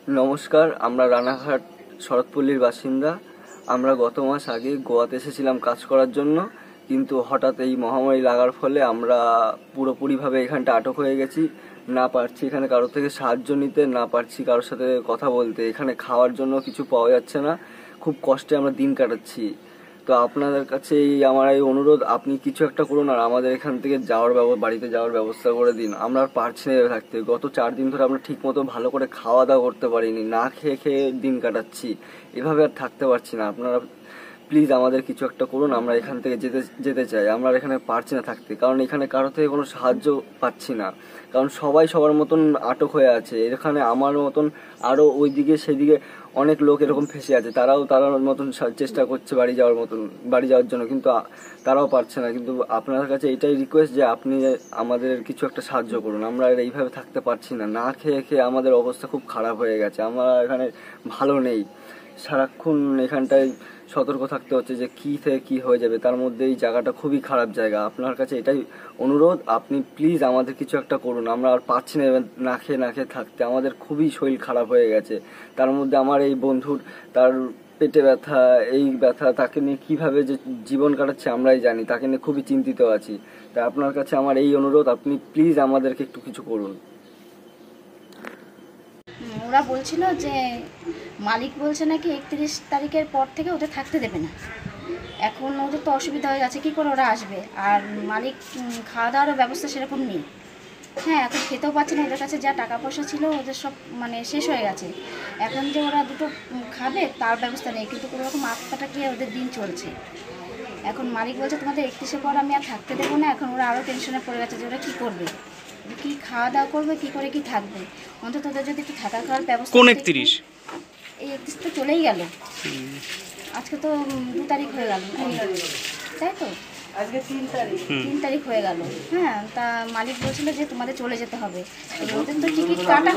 নমস্কার, আমরা রানাঘাট শরৎপল্লীর বাসিন্দা। আমরা গত মাস আগে গোয়াতে এসেছিলাম কাজ করার জন্য, কিন্তু হঠাৎ এই মহামারী লাগার ফলে আমরা পুরোপুরিভাবে এখানটা আটক হয়ে গেছি। না পারছি এখানে কারোর থেকে সাহায্য নিতে, না পারছি কারোর সাথে কথা বলতে। এখানে খাওয়ার জন্য কিছু পাওয়া যাচ্ছে না, খুব কষ্টে আমরা দিন কাটাচ্ছি। তো আপনাদের কাছে আমার এই অনুরোধ, আপনি কিছু একটা করুন আর আমাদের এখান থেকে বাড়িতে যাওয়ার ব্যবস্থা করে দিন। আমরা আর পারছি না এভাবে থাকতে। গত 4 দিন ধরে আমরা ঠিক মতো ভালো করে খাওয়া দাওয়া করতে পারিনি, না খেয়ে খেয়ে দিন কাটাচ্ছি। এভাবে আর থাকতে পারছি না। আপনারা প্লিজ আমাদের কিছু একটা করুন, আমরা এখান থেকে যেতে চাই। আমরা এখানে পারছি না থাকতে, কারণ এখানে কারো থেকে কোনো সাহায্য পাচ্ছি না। কারণ সবাই সবার মতন আটক হয়ে আছে এখানে। আমার মতন আরও ওইদিকে সেদিকে অনেক লোক এরকম ফেসে আছে, তারাও মতন চেষ্টা করছে বাড়ি যাওয়ার জন্য, কিন্তু তারাও পারছে না। কিন্তু আপনার কাছে এটাই রিকোয়েস্ট যে আপনি আমাদের কিছু একটা সাহায্য করুন। আমরা এইভাবে থাকতে পারছি না, না খেয়ে খেয়ে আমাদের অবস্থা খুব খারাপ হয়ে গেছে। আমরা এখানে ভালো নেই, সারাক্ষণ এখানটায় সতর্ক থাকতে হচ্ছে যে কী থেকে কী হয়ে যাবে। তার মধ্যে এই জায়গাটা খুবই খারাপ জায়গা। আপনার কাছে এটাই অনুরোধ, আপনি প্লিজ আমাদের কিছু একটা করুন। আমরা আর পারছি না না খেয়ে থাকতে, আমাদের খুবই শরীর খারাপ হয়ে গেছে। তার মধ্যে আমার এই বন্ধুর তার পেটে ব্যথা, এই ব্যথা, তাকে নিয়ে কীভাবে যে জীবন কাটাচ্ছে আমরাই জানি। তাকে নিয়ে খুবই চিন্তিত আছি। তাই আপনার কাছে আমার এই অনুরোধ, আপনি প্লিজ আমাদেরকে একটু কিছু করুন। ওরা বলছিল যে মালিক বলছে নাকি 31 তারিখের পর থেকে ওদের থাকতে দেবে না। এখন ওদের তো অসুবিধা হয়ে যাচ্ছে, কী করে ওরা আসবে? আর মালিক খাওয়া দাওয়ারও ব্যবস্থা সেরকম নেই। হ্যাঁ, এখন খেতেও পাচ্ছে না। ওদের কাছে যা টাকা পয়সা ছিল ওদের সব শেষ হয়ে গেছে। এখন যে ওরা দুটো খাবে তার ব্যবস্থা নেই, কিন্তু কোনোরকম আত্মাটা গিয়ে ওদের দিন চলছে। এখন মালিক বলছে তোমাদের 31-এর পর আমি আর থাকতে দেবো না। এখন ওরা আরও টেনশনে পড়ে গেছে যে ওরা কী করবে, কি খাওয়া দাওয়া করবে, কি করে কি থাকবে। অন্তত ওদের যদি একটু থাকা খাওয়ার ব্যবস্থা। কোন 31? এই 31 তো চলেই গেল, আজকে তো 2 তারিখ হয়ে গেল, তাই তো আজকে 3 তারিখ হয়ে গেল। হ্যাঁ, তা মালিক বলছিল যে তোমাদের চলে যেতে হবে। ওদের তো টিকিট কাটা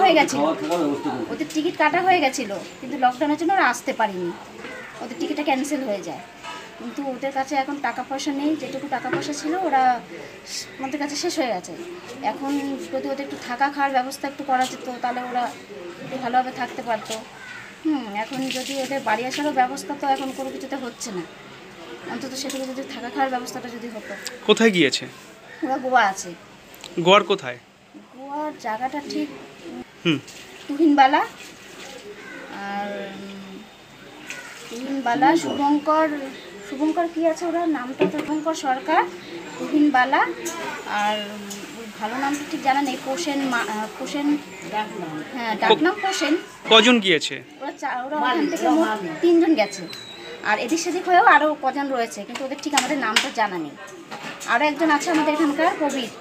হয়ে গেছিলো, কিন্তু লকডাউনের জন্য ওরা আসতে পারেনি, ওদের টিকিটটা ক্যান্সেল হয়ে যায়। কিন্তু ওদের কাছে এখন টাকা পয়সা নেই, যেটুকু টাকা পয়সা ছিল ওরা আমাদের কাছে শেষ হয়ে গেছে। এখন যদি ওদের একটু থাকা খাওয়ার ব্যবস্থা একটু করা যেত তাহলে ওরা একটু ভালোভাবে থাকতে পারতো। এখন যদি ওদের বাড়ি আসারও ব্যবস্থা তো এখন কোনো কিছুতে হচ্ছে না, অন্তত সেটুকু যদি থাকা খাওয়ার ব্যবস্থাটা যদি হতো। কোথায় গিয়েছে? ওরা গোয়া আছে। গোয়ার কোথায়? গোয়ার জায়গাটা ঠিক তুহিনবালা, আর তুহিনবালা শুভঙ্কর কি আছে ওরা নামটা, শুভঙ্কর সরকার, তুহিনবালা, আর ভালো নামটা ঠিক জানা নেই, পোষেন, হ্যাঁ ডাকনাম পোষেন। কজন গিয়েছে? ওরা ওখান থেকে মোট 3 জন গেছে, আর এদিক সেদিক হয়েও আরও কজন রয়েছে, কিন্তু ওদের ঠিক আমাদের নামটা জানা নেই। আরও একজন আছে আমাদের এখানকার কবির,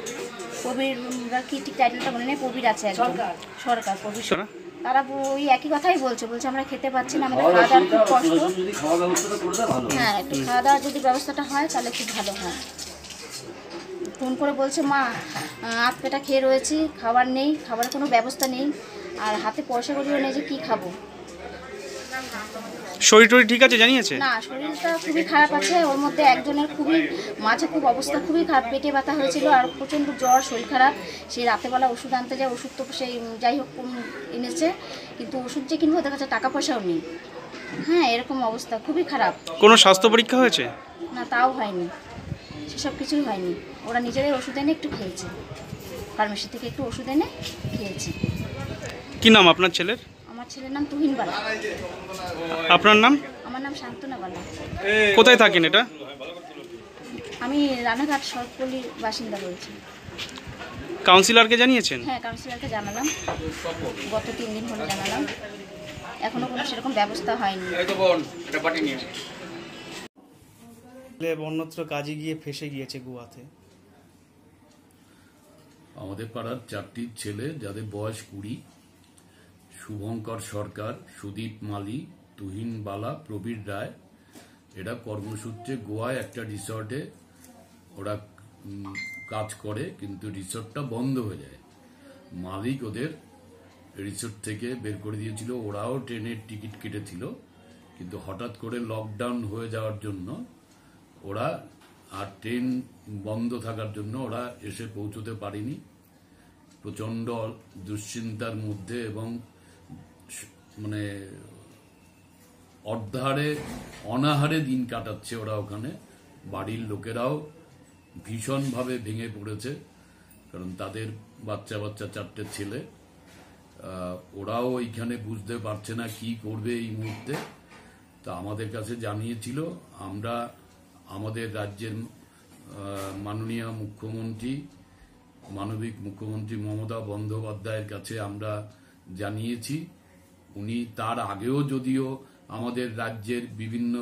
কি ঠিক টাইটেলটা মনে নেই, কবির আছে একজন, সরকার কবির। তারা ওই একই কথাই বলছে আমরা খেতে পাচ্ছি না, আমাদের খাওয়া দাওয়ার খুব কষ্ট। হ্যাঁ, একটু খাওয়া দাওয়ার যদি ব্যবস্থাটা হয় তাহলে খুব ভালো হয়। ফোন করে বলছে মা আধ পেটা খেয়ে রয়েছি, খাবার নেই, খাবারের কোনো ব্যবস্থা নেই, আর হাতে পয়সা করিও নেই যে কী খাবো। শরীর টরীর ঠিক আছে জানিয়েছে? না, শরীরটা খুবই খারাপ আছে। ওর মধ্যে একজনের মাঝে খুব অবস্থা খুবই খারাপ, পেটে ব্যথা হয়েছিল আর প্রচণ্ড জ্বর, শরীর খারাপ। সেই রাতেবেলা ওষুধ আনতে যায়, ওষুধ তো সেই যাই হোক এনেছে, কিন্তু ওষুধ যে কিনবো ওদের কাছে টাকা পয়সাও নেই। হ্যাঁ, এরকম অবস্থা খুবই খারাপ। কোনো স্বাস্থ্য পরীক্ষা হয়েছে? না, তাও হয়নি, সেসব কিছুই হয়নি। ওরা নিজেরাই ওষুধ এনে একটু খেয়েছে, ফার্মেসি থেকে একটু ওষুধ এনে খেয়েছে। কি নাম আপনার ছেলের? আমার ছেলের নাম তুহিনবালা। আপনার নাম? আমার নাম শান্তনা বালা। কোথায় থাকেন এটা? আমি রানাঘাট শরৎপল্লীর বাসিন্দা বলছি। কাউন্সিলরকে জানিয়েছেন? হ্যাঁ, কাউন্সিলরকে জানালাম, গত 3 দিন হলো জানালাম, এখনো কোনো সেরকম ব্যবস্থা হয়নি। অন্যত্র কাজে গিয়ে ফেসে গিয়েছে গোয়াতে। আমাদের পাড়ার 4টি ছেলে, যাদের বয়স 20, শুভঙ্কর সরকার, সুদীপ মালি, তুহিন বালা, প্রবীর রায়, এরা কর্মসূত্রে গোয়ায় একটা রিসর্টে ওরা কাজ করে, কিন্তু রিসর্টটা বন্ধ হয়ে যায়। মালিক ওদের রিসর্ট থেকে বের করে দিয়েছিল। ওরাও ট্রেনের টিকিট কেটেছিল, কিন্তু হঠাৎ করে লকডাউন হয়ে যাওয়ার জন্য ওরা আর ট্রেন বন্ধ থাকার জন্য ওরা এসে পৌঁছতে পারেনি। প্রচণ্ড দুশ্চিন্তার মধ্যে এবং মানে অনাহারে দিন কাটাচ্ছে ওরা ওখানে। বাড়ির লোকেরাও ভীষণভাবে ভেঙে পড়েছে, কারণ তাদের বাচ্চা বাচ্চা 4টে ছেলে, ওরাও এইখানে বুঝতে পারছে না কি করবে এই মুহূর্তে। তা আমাদের কাছে জানিয়েছিল, আমরা আমাদের রাজ্যের মাননীয় মুখ্যমন্ত্রী, মানবিক মুখ্যমন্ত্রী মমতা বন্দ্যোপাধ্যায়ের কাছে আমরা জানিয়েছি। উনি তার আগেও যদিও আমাদের রাজ্যের বিভিন্ন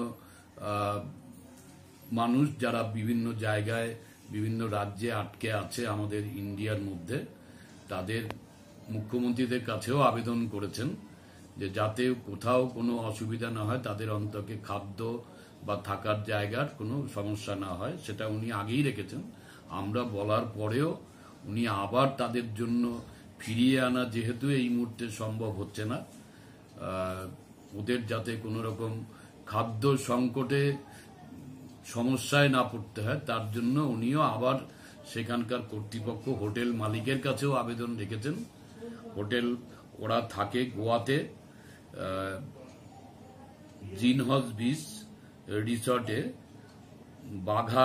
মানুষ যারা বিভিন্ন জায়গায় বিভিন্ন রাজ্যে আটকে আছে আমাদের ইন্ডিয়ার মধ্যে, তাদের মুখ্যমন্ত্রীদের কাছেও আবেদন করেছেন যে যাতে কোথাও কোনো অসুবিধা না হয়, তাদের অন্তকে খাদ্য বা থাকার জায়গার কোনো সমস্যা না হয়, সেটা উনি আগেই রেখেছেন। আমরা বলার পরেও উনি আবার তাদের জন্য ফিরিয়ে আনা, যেহেতু এই মুহূর্তে সম্ভব হচ্ছে না, ওদের যাতে কোনো রকম খাদ্য সংকটে সমস্যায় না পড়তে হয়, তার জন্য উনিও আবার সেখানকার কর্তৃপক্ষ হোটেল মালিকের কাছেও আবেদন রেখেছেন। হোটেল ওরা থাকে গোয়াতে, জিনহজ বিচ রিসর্টে, বাঘা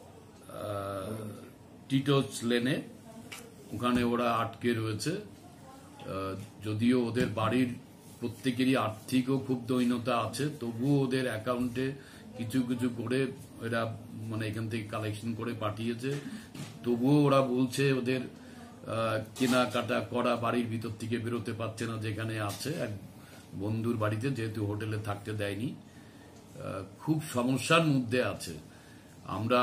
টিটোস লেনে, ওখানে ওরা আটকে রয়েছে। যদিও ওদের বাড়ির প্রত্যেকেরই আর্থিকও খুব দৈন্যতা আছে, তবুও ওদের অ্যাকাউন্টে কিছু কিছু করে এরা মানে এখান থেকে কালেকশন করে পাঠিয়েছে। তবুও ওরা বলছে ওদের কেনাকাটা করা, বাড়ির ভিতর থেকে বেরোতে পারছে না, যেখানে আছে এক বন্ধুর বাড়িতে, যেহেতু হোটেলে থাকতে দেয়নি। খুব সমস্যার মধ্যে আছে। আমরা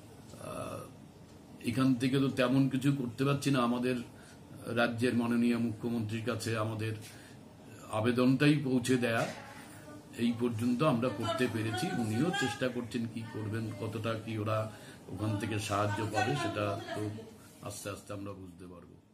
এখান থেকে তো তেমন কিছু করতে পারছি না। আমাদের রাজ্যের মাননীয় মুখ্যমন্ত্রীর কাছে আমাদের আবেদনটাই পৌঁছে দেয়া এই পর্যন্ত আমরা করতে পেরেছি। উনিও চেষ্টা করছেন কি করবেন, কতটা কি ওরা ওখান থেকে সাহায্য পাবে সেটা তো আস্তে আস্তে আমরা বুঝতে পারবো।